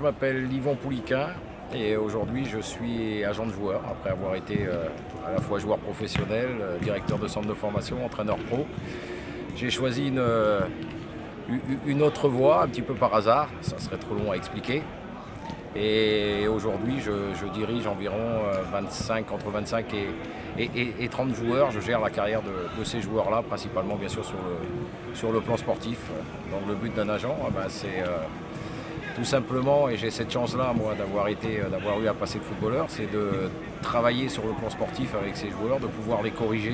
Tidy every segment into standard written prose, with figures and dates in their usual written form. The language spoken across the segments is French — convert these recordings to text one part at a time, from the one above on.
je m'appelle Yvon Pouliquin et aujourd'hui je suis agent de joueur après avoir été à la fois joueur professionnel, directeur de centre de formation, entraîneur pro. J'ai choisi une autre voie un petit peu par hasard, ça serait trop long à expliquer. Et aujourd'hui je dirige environ entre 25 et 30 joueurs. Je gère la carrière de ces joueurs-là, principalement bien sûr sur le plan sportif. Donc le but d'un agent, c'est tout simplement, et j'ai cette chance-là moi d'avoir eu un passé de footballeur, c'est de travailler sur le plan sportif avec ces joueurs, de pouvoir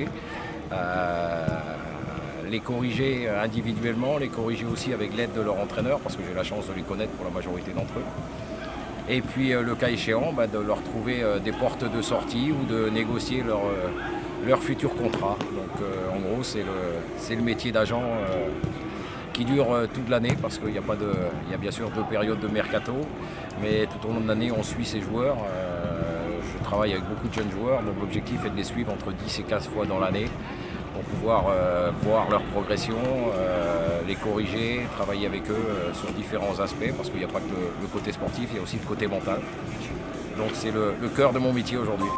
les corriger individuellement, les corriger aussi avec l'aide de leur entraîneur, parce que j'ai la chance de les connaître pour la majorité d'entre eux. Et puis le cas échéant, de leur trouver des portes de sortie ou de négocier leur futur contrat. Donc en gros c'est le métier d'agent qui dure toute l'année, parce qu'il y a bien sûr 2 périodes de mercato, mais tout au long de l'année on suit ces joueurs. Je travaille avec beaucoup de jeunes joueurs, donc l'objectif est de les suivre entre 10 et 15 fois dans l'année pour pouvoir voir leur progression, les corriger, travailler avec eux sur différents aspects, parce qu'il n'y a pas que le côté sportif, il y a aussi le côté mental. Donc c'est le cœur de mon métier aujourd'hui.